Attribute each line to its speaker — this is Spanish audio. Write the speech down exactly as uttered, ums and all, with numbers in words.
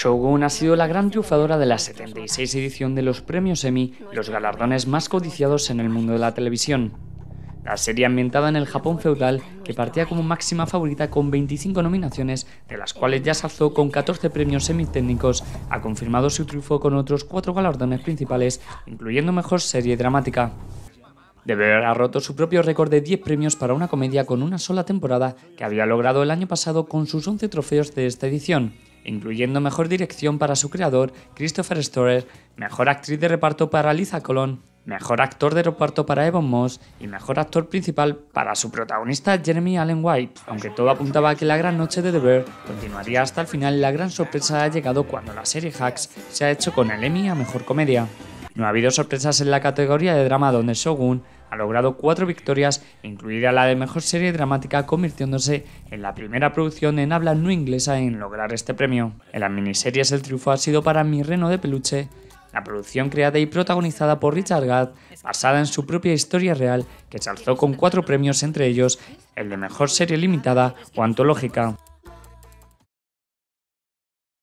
Speaker 1: Shogun ha sido la gran triunfadora de la setenta y seis edición de los premios Emmy, los galardones más codiciados en el mundo de la televisión. La serie ambientada en el Japón feudal, que partía como máxima favorita con veinticinco nominaciones, de las cuales ya se alzó con catorce premios Emmy técnicos, ha confirmado su triunfo con otros cuatro galardones principales, incluyendo Mejor Serie Dramática. The Bear ha roto su propio récord de diez premios para una comedia con una sola temporada que había logrado el año pasado con sus once trofeos de esta edición, incluyendo Mejor Dirección para su creador, Christopher Storer, Mejor Actriz de Reparto para Liza Colón, Mejor Actor de Reparto para Evan Moss y Mejor Actor Principal para su protagonista Jeremy Allen White. Aunque todo apuntaba a que la gran noche de The Bear continuaría hasta el final, la gran sorpresa ha llegado cuando la serie Hacks se ha hecho con el Emmy a Mejor Comedia. No ha habido sorpresas en la categoría de drama, donde Shogun ha logrado cuatro victorias, incluida la de Mejor Serie Dramática, convirtiéndose en la primera producción en habla no inglesa en lograr este premio. En las miniseries el triunfo ha sido para Mi Reno de Peluche, la producción creada y protagonizada por Richard Gad, basada en su propia historia real, que se alzó con cuatro premios, entre ellos el de Mejor Serie Limitada o Antológica.